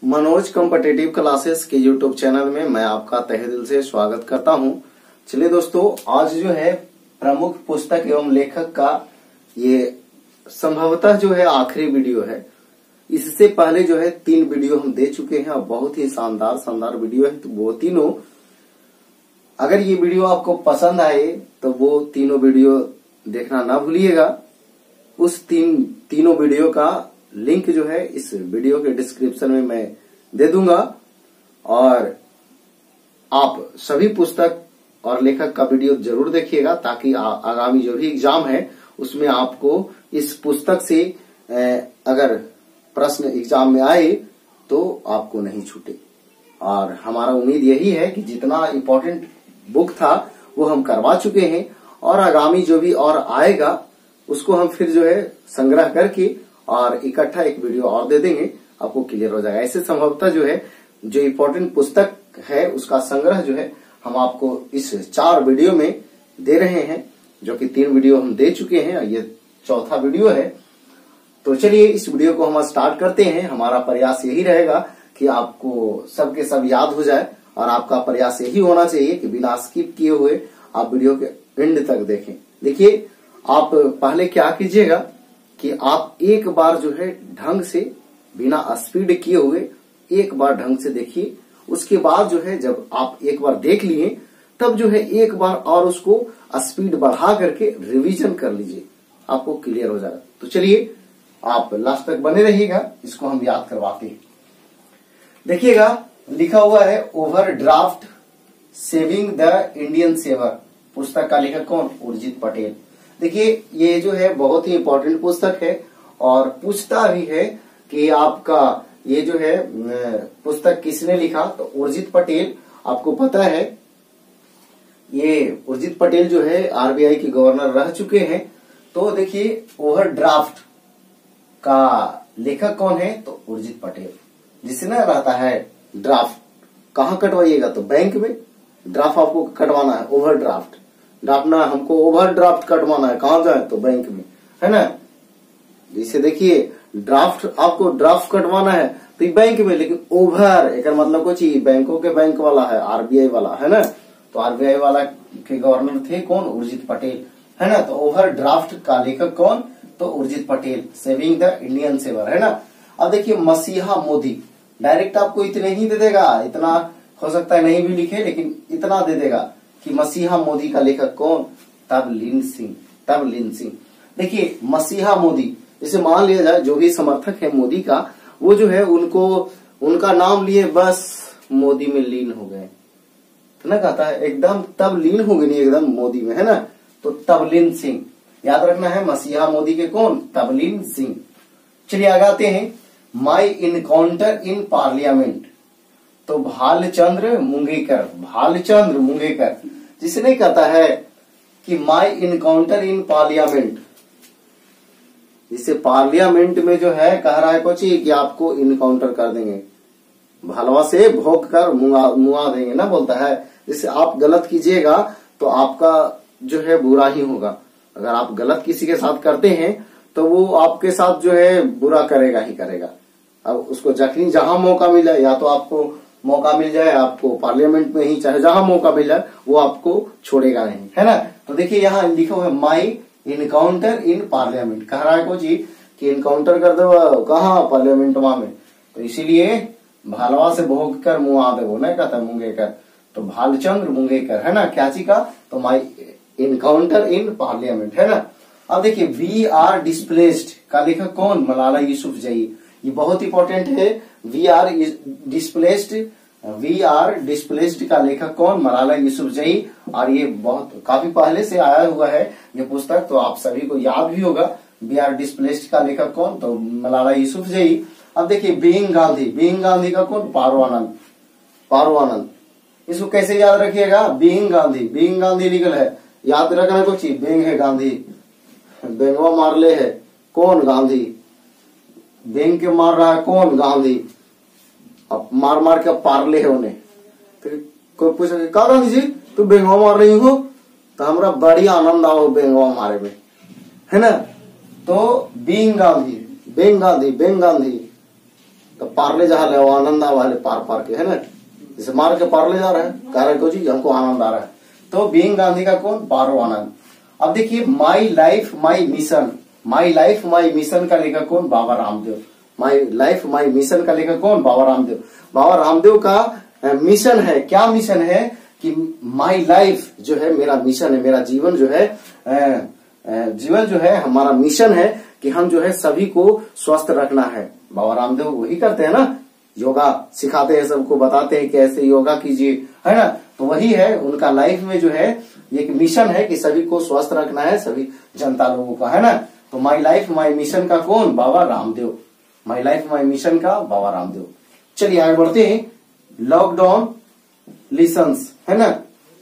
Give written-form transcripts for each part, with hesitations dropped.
Manoj competitive classes के YouTube channel में मैं आपका तहे दिल से स्वागत करता हूं। चलिए दोस्तों, आज जो है प्रमुख पुस्तक एवं लेखक का ये संभवतः जो है आखिरी वीडियो है। इससे पहले जो है 3 वीडियो हम दे चुके हैं और बहुत ही शानदार वीडियो है। तो वो तीनों, अगर ये वीडियो आपको पसंद आए तो वो तीनों वीडियो देखना ना भूलिएगा। उस तीनों वीडियो का लिंक जो है इस वीडियो के डिस्क्रिप्शन में मैं दे दूंगा और आप सभी पुस्तक और लेखक का वीडियो जरूर देखिएगा, ताकि आगामी जो भी एग्जाम है उसमें आपको इस पुस्तक से अगर प्रश्न एग्जाम में आए तो आपको नहीं छूटे। और हमारा उम्मीद यही है कि जितना इम्पोर्टेंट बुक था वो हम करवा चुके हैं और आगामी जो भी और आएगा उसको हम फिर जो है संग्रह करके और इकट्ठा एक वीडियो और दे देंगे, आपको क्लियर हो जाएगा। ऐसे संभवतः जो है जो इम्पोर्टेंट पुस्तक है उसका संग्रह जो है हम आपको इस 4 वीडियो में दे रहे हैं, जो कि 3 वीडियो हम दे चुके हैं और ये 4था वीडियो है। तो चलिए इस वीडियो को हम स्टार्ट करते हैं। हमारा प्रयास यही रहेगा कि आपको सबके सब याद हो जाए और आपका प्रयास यही होना चाहिए कि बिना स्किप किए हुए आप वीडियो के एंड तक देखें। देखिए, आप पहले क्या कीजिएगा कि आप एक बार जो है ढंग से बिना स्पीड किए हुए एक बार ढंग से देखिए। उसके बाद जो है जब आप एक बार देख लिए तब जो है एक बार और उसको स्पीड बढ़ा करके रिवीजन कर लीजिए, आपको क्लियर हो जाएगा। तो चलिए आप लास्ट तक बने रहिएगा, इसको हम याद करवाते हैं। देखिएगा, लिखा हुआ है overdraft saving the Indian saver. पुस्तक का लेखक कौन? उर्जित पटेल। देखिए, ये जो है बहुत ही इंपॉर्टेंट पुस्तक है और पूछता भी है कि आपका ये जो है पुस्तक किसने लिखा, तो उर्जित पटेल। आपको पता है ये उर्जित पटेल जो है आरबीआई के गवर्नर रह चुके हैं। तो देखिए, ओवरड्राफ्ट का लेखक कौन है? तो उर्जित पटेल। जिससे ना रहता है ड्राफ्ट, कहाँ कटवाइएगा? तो बैंक में ड्राफ्ट आपको कटवाना है। ओवरड्राफ्ट ड्राफ्ट ना, हमको ओवरड्राफ्ट कटवाना है, कहाँ जाए? तो बैंक में, है ना। जैसे देखिए, ड्राफ्ट आपको ड्राफ्ट कटवाना है तो बैंक में, लेकिन ओवर एक मतलब कुछ ही बैंकों के बैंक वाला है, आरबीआई वाला, है ना। तो आरबीआई वाला के गवर्नर थे कौन? उर्जित पटेल, है ना। तो ओवरड्राफ्ट का लेखक कौन? तो Urjit Patel. Saving the Indian saver, है ना। अब देखिए, मसीहा मोदी, डायरेक्ट आपको इतने ही दे देगा, इतना हो सकता है नहीं भी लिखे, लेकिन इतना दे देगा कि मसीहा मोदी का लेखक कौन? तबलीन सिंह। देखिए, मसीहा मोदी, जैसे मान लिया जाए जो भी समर्थक है मोदी का, वो जो है उनका नाम लिए बस मोदी में लीन हो गए, तो ना कहता है एकदम तब लीन हो गए, नहीं एकदम मोदी में, है ना। तो तबलीन सिंह याद रखना है। मसीहा मोदी के कौन? तबलीन सिंह। चलिए आगे आते हैं। माई इनकाउंटर इन पार्लियामेंट, तो भालचंद्र मुंगेकर। जिसने कहता है कि माई इनकाउंटर इन पार्लियामेंट, जिसे पार्लियामेंट में जो है कह रहा है कुछ कि आपको इनकाउंटर कर देंगे, भलवा से भोग कर मुआ देंगे ना, बोलता है। जिससे आप गलत कीजिएगा तो आपका जो है बुरा ही होगा। अगर आप गलत किसी के साथ करते हैं तो वो आपके साथ जो है बुरा करेगा ही करेगा। अब उसको जहां मौका मिला, या तो आपको मौका मिल जाए आपको पार्लियामेंट में ही, चाहे जहां मौका मिल जाए वो आपको छोड़ेगा नहीं, है ना। तो देखिए, यहाँ लिखा हुआ है माई इनकाउंटर इन पार्लियामेंट। कह रहा है कुछ जी कि इनकाउंटर कर दो, कहाँ? पार्लियामेंट में। तो इसीलिए भालवा से भोग कर मुआ दे, वो नहीं कहता मुंगेकर, तो भालचंद्र मुंगेकर, है ना। क्या चीज का? तो माई इनकाउंटर इन पार्लियामेंट, है ना। अब देखिए, वी आर डिस्प्लेस्ड का लेखक कौन? मलाला यूसुफजई। ये बहुत इंपॉर्टेंट है। वी आर डिस्प्लेस्ड का लेखक कौन? मलाला यूसुफजई। और ये बहुत काफी पहले से आया हुआ है ये पुस्तक, तो आप सभी को याद भी होगा। वी आर डिस्प्लेस्ड का लेखक कौन? तो मलाला यूसुफजई। अब देखिए, बीइंग गांधी का कौन? पारो। इसको कैसे याद रखिएगा? बीइंग गांधी लीगल है, याद रखना कुछ। बेंग है गांधी, बेंगवा मारले है कौन? गांधी। बेंग के मार रहा है कौन? गांधी। अब मार के पारले है उन्हें। तो कोई पूछे का गांधी जी तू बेंगवा मार रही हो, तो हमरा बड़ी आनंद आओ बेंगवा मारे में, है ना। तो बेंग गांधी तो पार जा रहे हो, आनंद आ वाले पार के, है ना, जैसे मार के पार ले जा रहे हैं, कह रहे जी हमको आनंद आ रहा है। तो बीइंग गांधी का कौन, पारो आनंद। अब देखिए my life my mission, my life my mission का लेखक कौन, Baba Ramdev. My life my mission का लेखक कौन, बाबा रामदेव। बाबा रामदेव का मिशन है, क्या मिशन है कि माई लाइफ जो है मेरा मिशन है, मेरा जीवन जो है, जीवन जो है हमारा मिशन है कि हम जो है सभी को स्वस्थ रखना है। बाबा रामदेव वही करते हैं ना, योगा सिखाते हैं, सबको बताते हैं कि ऐसे योगा कीजिए, है ना। तो वही है उनका लाइफ में जो है एक मिशन है कि सभी को स्वस्थ रखना है, सभी जनता लोगों का, है ना। तो माई लाइफ माई मिशन का कौन, Baba Ramdev. My life my mission का बाबा रामदेव। चलिए आगे बढ़ते हैं। लॉकडाउन लिसन्स, है ना,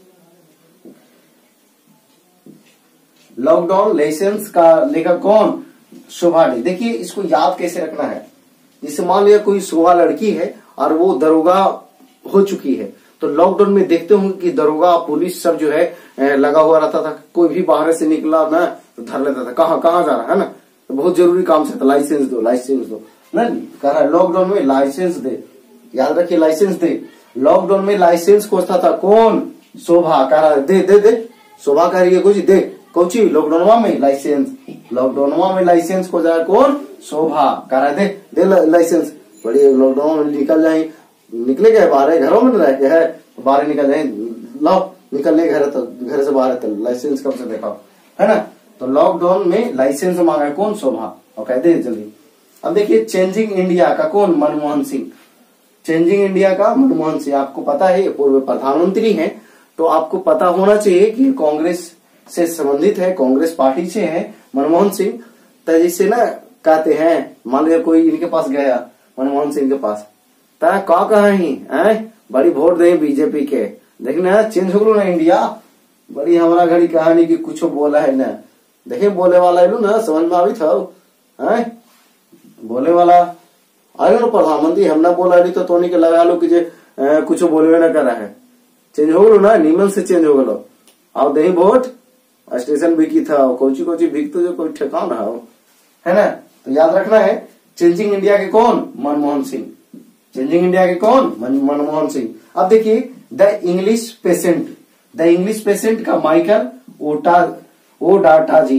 लॉकडाउन लाइसेंस का लेखक कौन, शोभा डे। देखिए इसको याद कैसे रखना है, जैसे मान लिया कोई शोभा लड़की है और वो दरोगा हो चुकी है, तो लॉकडाउन में देखते होंगे कि दरोगा पुलिस सब जो है लगा हुआ रहता था, कोई भी बाहर से निकला ना तो धर लेता था, कहाँ कहाँ जा रहा है ना, तो बहुत जरूरी काम से, तो लाइसेंस दो लाइसेंस दो ना, कह रहा है लॉकडाउन में लाइसेंस दे, याद रखिए लाइसेंस दे। लॉकडाउन में लाइसेंस खोजता था कौन, शोभा, कह रहा है दे दे दे, शोभा कह रही है कुछ दे, कौची लॉकडाउन में लाइसेंस, लॉकडाउन में लाइसेंस को जाए कौन, शोभा, कह रहा है दे दे लाइसेंस। बड़ी लॉकडाउन में निकल जाए, निकले गए बाहर, घरों में रह के है, बाहर निकल जाए, लो निकल ले घर, तो घर से बाहर तो लाइसेंस कब से देखा, है ना। तो लॉकडाउन में लाइसेंस मांगा कौन, शोभा, और कह दे जल्दी। अब देखिए चेंजिंग इंडिया का कौन, मनमोहन सिंह। चेंजिंग इंडिया का मनमोहन सिंह, आपको पता है पूर्व प्रधानमंत्री हैं, तो आपको पता होना चाहिए कि कांग्रेस से संबंधित है, कांग्रेस पार्टी से है मनमोहन सिंह। तो जैसे ना कहते हैं, मान लिया कोई इनके पास गया मनमोहन सिंह के पास, ता का कहा ही बड़ी वोट दे बीजेपी के, देखना चेंज हो गलो ना इंडिया, बड़ी हमारा घड़ी कहानी की कुछ बोला है ना, देखिए बोले वाला है ना, समझ में आवी था, बोले वाला आगे ना प्रधानमंत्री, हम ना बोला तो तोनी के लगा लो कि जे कुछ बोले ना कर रहा है, चेंज हो गलो ना, नीमन से चेंज हो गलो, आओ दही वोट, स्टेशन बिकी था, कोची कोची बिक तो जो कोई ठेकान रहा हो, है ना। तो याद रखना है चेंजिंग इंडिया के कौन, मनमोहन सिंह। चेंजिंग इंडिया के कौन, मनमोहन सिंह। अब देखिए the English patient, the English patient का Michael Ondaatje,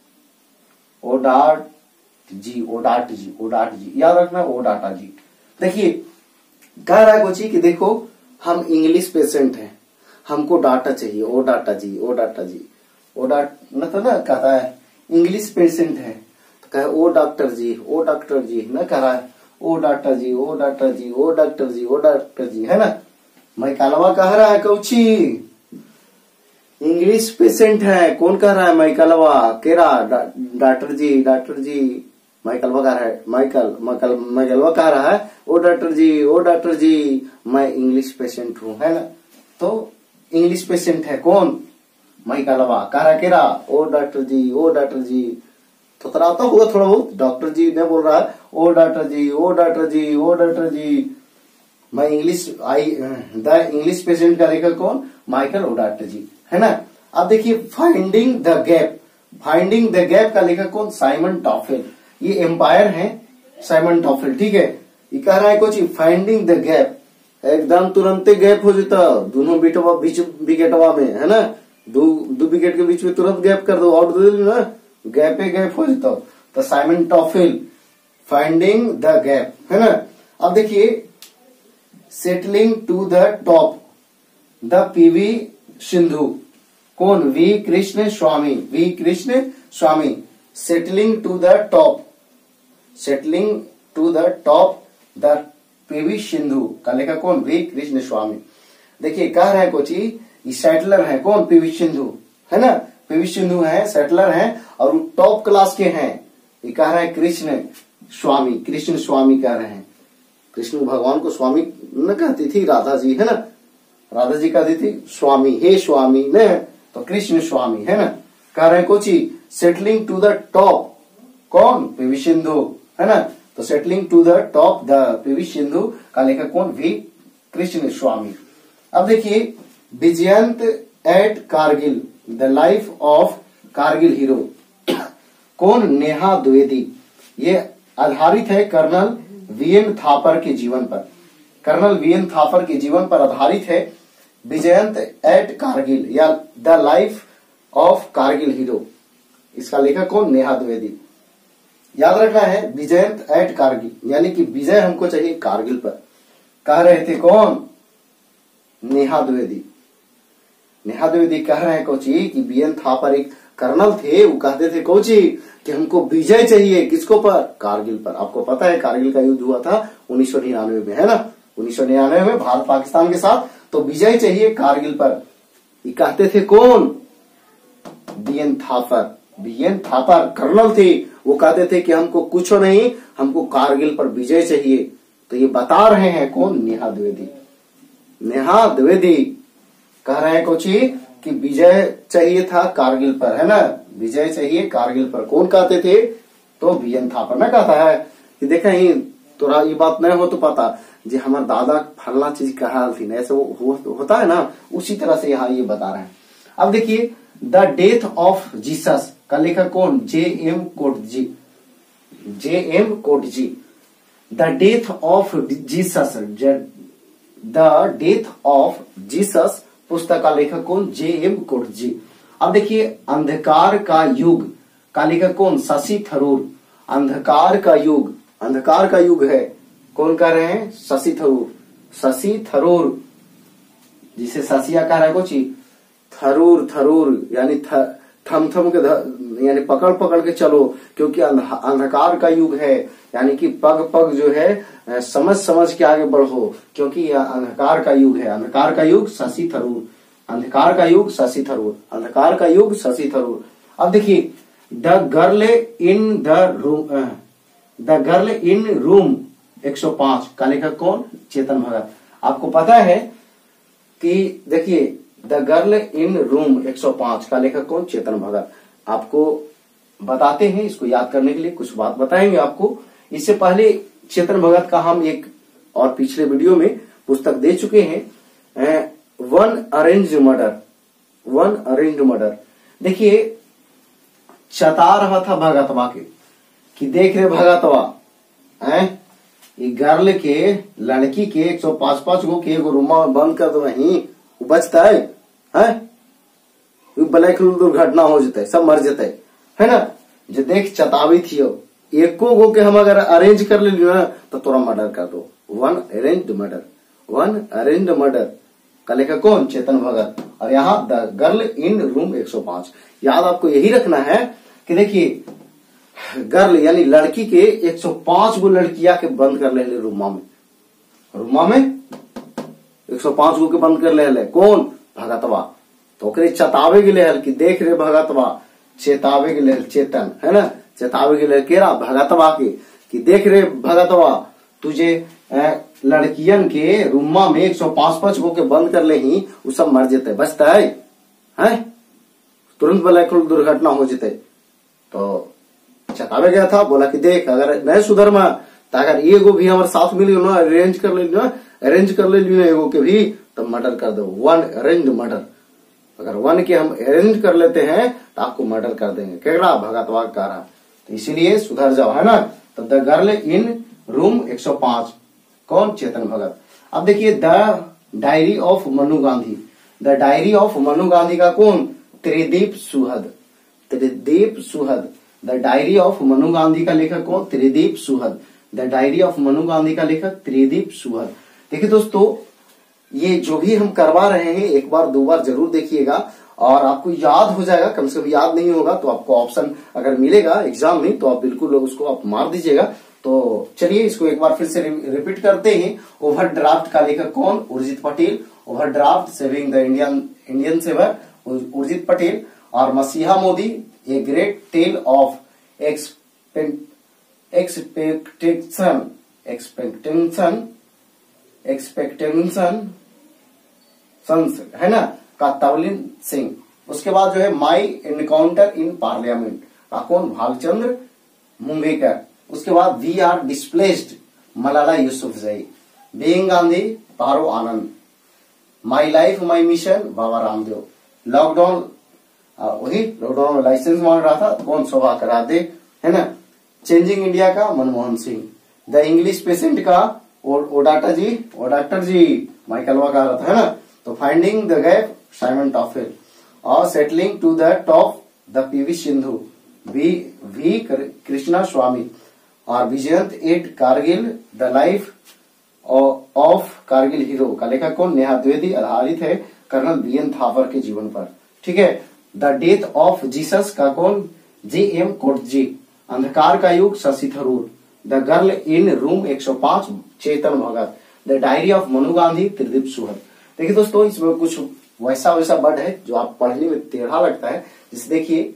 Ondaatje, याद रखना ओडाटा जी। देखिए कह रहा है कोची कि देखो हम इंग्लिश पेशेंट हैं, हमको डाटा चाहिए, ओडाटा जी, ओडाटा जी, ओडाट न तो ना कहता है इंग्लिश पेशेंट है, तो कहे ओ डॉक्टर जी, ओ डॉक्टर जी, न कह रहा है ओ डॉक्टर जी, ओ डॉक्टर जी, ओ डॉक्टर जी, ओ डॉक्टर जी, है ना। मैकालवा कह रहा है कौची, इंग्लिश पेशेंट है, कौन कह रहा है, मैकालवा, केरा डॉक्टर जी, डॉक्टर जी, मैकालवा कह रहा है, मैकालवा कह रहा है ओ डॉक्टर जी, ओ डॉक्टर जी, मैं इंग्लिश पेशेंट हूँ, है ना। तो इंग्लिश पेशेंट है कौन, मैकालवा, कह रहा केरा ओ डॉक्टर जी, ओ डॉक्टर जी, तो तराता होगा थोड़ा बहुत, डॉक्टर जी ने बोल रहा है ओ डॉक्टर जी, ओ डॉक्टर जी, ओ डॉक्टर जी, मैं इंग्लिश द इंग्लिश पेशेंट का लेखक कौन, माइकल ओ डॉक्टर जी, है ना। अब देखिए finding the gap, finding the gap का लेखक कौन, साइमन टॉफेल। ये एम्पायर है साइमन टॉफेल, ठीक है। ये कह रहा है कुछ फाइंडिंग द गैप, एकदम तुरंत गैप हो जाता दोनों बीच विकेटवा में, है ना, दो विकेट के बीच में तुरंत गैप कर दो, आउट दे दो ना, गैप हो जाता। तो Simon Taufel finding the gap, है ना। अब देखिए settling to the top, the PV Sindhu, कौन, V Krishnaswamy, V Krishnaswamy. Settling to the top, settling to the top the PV Sindhu का लेखक कौन, वी कृष्ण स्वामी। देखिए कह रहे हैं कोची ये सेटलर है कौन, पीवी सिंधु, है ना, पीवी सिंधु है, सेटलर है और टॉप क्लास के हैं। ये कह रहा है कृष्ण स्वामी, कृष्ण स्वामी कह रहे हैं। कृष्ण भगवान को स्वामी न कहती थी राधा जी, है ना, राधा जी कहती थी स्वामी, हे स्वामी न, तो कृष्ण स्वामी, है ना। कह रहे हैं कोची सेटलिंग टू द टॉप, कौन, पीवी सिंधु, है ना। तो settling to the top the PV Sindhu का लेखक कौन, वी कृष्ण स्वामी। अब देखिए Vijyant at Kargil, the life of Kargil hero, कौन, नेहा द्विवेदी। ये आधारित है कर्नल वीएन थापर के जीवन पर, कर्नल वीएन थापर के जीवन पर आधारित है। विजयंत एट कारगिल या the life of Kargil hero, इसका लेखक कौन? नेहा द्विवेदी। याद रखना है विजयंत एट कारगिल, यानी कि विजय हमको चाहिए कारगिल पर। कह रहे थे कौन? नेहा द्विवेदी। नेहा द्विवेदी कह रहे हैं कोची कि वीएन थापर एक कर्नल थे, वो कहते थे कोची कि हमको विजय चाहिए, किसको पर? कारगिल पर। आपको पता है कारगिल का युद्ध हुआ था 1999 में, है ना? 1999 में भारत पाकिस्तान के साथ, तो विजय चाहिए कारगिल पर। ये कहते थे कौन? वीएन थापर। वीएन थापर कर्नल थे, वो कहते थे कि हमको कुछ नहीं, हमको कारगिल पर विजय चाहिए। तो ये बता रहे हैं कौन? नेहा द्विवेदी। नेहा द्विवेदी कह रहे हैं कोची कि विजय चाहिए था कारगिल पर, है ना? विजय चाहिए कारगिल पर। कौन कहते थे? तो वीएन थापर ना कहता है कि देखा ही तोरा ये बात नहीं हो तो पता जी हमारे दादा फलना चीज कहा थी ना, ऐसे होता है ना, उसी तरह से यहाँ ये बता रहे हैं। अब देखिए द डेथ ऑफ जीसस का लेखक कौन? J.M. Coetzee. J.M. Coetzee. The death of Jesus, the death of Jesus पुस्तक का लेखक कौन? J.M. कोटजी। अब देखिए अंधकार का युग का लेखक कौन? शशि थरूर। अंधकार का युग, अंधकार का युग है, कौन कह रहे हैं? शशि थरूर। शशि थरूर, जिसे शशिया कह रहा है कोची, थरूर, थरूर यानी थम थम के यानी पकड़ पकड़ के चलो, क्योंकि अंधकार का युग है, यानी कि पग पग जो है समझ समझ के आगे बढ़ो, क्योंकि यह अंधकार का युग है। अंधकार का युग शशि थरूर। अंधकार का युग शशि थरूर। अंधकार का युग शशि थरूर। अब देखिए the girl in the room, the girl in room 105 का लेखक कौन? चेतन भगत। आपको पता है कि देखिए द गर्ल इन रूम 105 का लेखक कौन? चेतन भगत। आपको बताते हैं, इसको याद करने के लिए कुछ बात बताएंगे आपको। इससे पहले चेतन भगत का हम एक और पिछले वीडियो में पुस्तक दे चुके हैं, one arranged murder. One arranged murder. देखिए चता रहा था भगतवा के कि देख रहे भगतवा ये गर्ल के, लड़की के 105 गो के एगो रूमा में बंद कर दो, नहीं बचता है, ब्लैक दुर्घटना हो जते, सब मर जते, है ना? जो देख चतावी थी, एको गो के हम अगर अरेंज कर ले ना तो तोरा मर्डर कर दो। One arranged murder. One arranged murder का लेखक कौन? चेतन भगत। और यहाँ द गर्ल इन रूम 105। याद आपको यही रखना है कि देखिए गर्ल यानी लड़की के 105 गो लड़कियां के बंद कर ले रूमा में। रूमा में 105 गो के बंद कर ले कौन? भगतवा। तो ओकरे चतावे के लिए कि देख रे भगतवा, चेतावे के लिए चेतन, है ना? चेतावे के लिए केरा भगतवा के कि देख रे भगतवा, तुझे लड़कियन के रूमा में 105 गो के बंद कर ले ही, वो सब मर जेते, बचता है? तुरंत ब्लैक दुर्घटना हो जेते। तो चतावे गया था, बोला कि देख अगर नहीं सुधर में तो अगर एगो भी हमारे साथ मिली ना, अरेंज कर ले लियो एगो के भी, तो मर्डर कर दो। One arranged murder. अगर वन के हम अरेंज कर लेते हैं तो आपको मर्डर कर देंगे। केकड़ा? भगतवा कह रहा। तो इसीलिए सुधर जाओ, है ना? तो द गर्ल इन रूम 105 कौन? चेतन भगत। अब देखिए the diary of Manu Gandhi. The diary of Manu Gandhi का कौन? Tridip Suhrud. Tridip Suhrud. The diary of Manu Gandhi का लेखक कौन? Tridip Suhrud. The diary of Manu Gandhi का लेखक त्रिदीप सुहद। देखिए दोस्तों, ये जो भी हम करवा रहे हैं एक बार दो बार जरूर देखिएगा और आपको याद हो जाएगा। कम से कम याद नहीं होगा तो आपको ऑप्शन अगर मिलेगा एग्जाम में तो आप बिल्कुल उसको आप मार दीजिएगा। तो चलिए इसको एक बार फिर से रिपीट करते हैं। ओवरड्राफ्ट का लेखक कौन? Urjit Patel. Overdraft saving the Indian saver, Urjit Patel. और Maseeha Modi, a great tale of expectations, है ना? का तवलिन सिंह। उसके बाद जो है माई एनकाउंटर इन पार्लियामेंट का कौन? भालचंद्र मुंगेकर। उसके बाद we are displaced, Malala Yousafzai. Being Gandhi, Paro Anand. My life my mission, Baba Ramdev. Lockdown, वही लॉकडाउन में लाइसेंस मांग रहा था कौन? शोभा करादे, है ना? चेंजिंग इंडिया का Manmohan Singh. The English patient का ओ डॉक्टर जी माइकलवा का रहा था, है ना। तो finding the gap Simon Taufel और settling to the top the PV Sindhu V Krishnaswamy और Vijyant at Kargil the life of Kargil hero का लेखक कौन, नेहा द्विवेदी, आधारित है कर्नल बीएन थापर के जीवन पर। ठीक है। द डेथ ऑफ जीसस का कौन, जी.एम. कोटजी। अंधकार का युग Shashi Tharoor. The girl in room 105 Chetan Bhagat. The diary of Manu Gandhi Tridip Suhrud. देखिए दोस्तों, इसमें कुछ वैसा वर्ड है जो आप पढ़ने में टेढ़ा लगता है। जैसे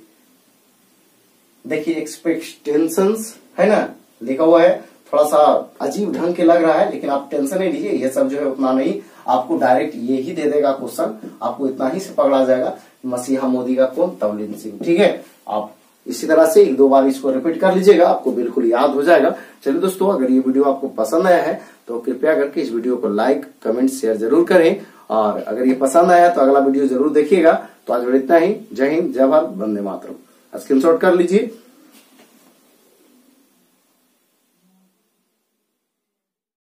देखिए एक्सपेक्टेशंस है ना, लिखा हुआ है, थोड़ा सा अजीब ढंग के लग रहा है, लेकिन आप टेंशन नहीं लीजिए, ये सब जो है उतना नहीं, आपको डायरेक्ट ये ही दे देगा क्वेश्चन, आपको इतना ही से पकड़ा जाएगा। मसीहा मोदी का कौन, तवलीन सिंह। ठीक है। आप इसी तरह से एक दो बार इसको रिपीट कर लीजिएगा, आपको बिल्कुल याद हो जाएगा। चलिए दोस्तों, अगर ये वीडियो आपको पसंद आया है तो कृपया करके इस वीडियो को लाइक कमेंट शेयर जरूर करें, और अगर ये पसंद आया तो अगला वीडियो जरूर देखिएगा। तो आज इतना ही। जय हिंद, जय भारत, वंदे मातरम। स्क्रीनशॉट कर लीजिए।